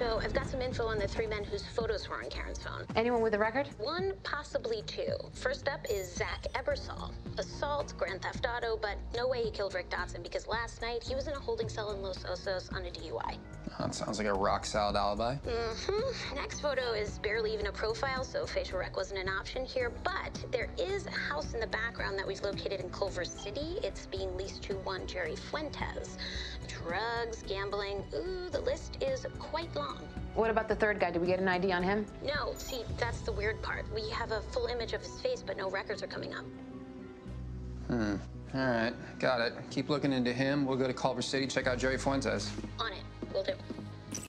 So I've got some info on the 3 men whose photos were on Karen's phone. Anyone with a record? 1, possibly 2. First up is Zach Ebersol. Assault, grand theft auto, but no way he killed Rick Dotson because last night he was in a holding cell in Los Osos on a DUI. That sounds like a rock-solid alibi. Next photo is barely even a profile, so facial rec wasn't an option here, but there is a house in the background that we've located in Culver City. It's being leased to one Jerry Fuentes. Drugs, gambling, ooh, the list is quite long. What about the third guy? Did we get an ID on him? No, see, that's the weird part. We have a full image of his face, but no records are coming up. All right, got it. Keep looking into him. We'll go to Culver City, check out Jerry Fuentes. On it. Will do.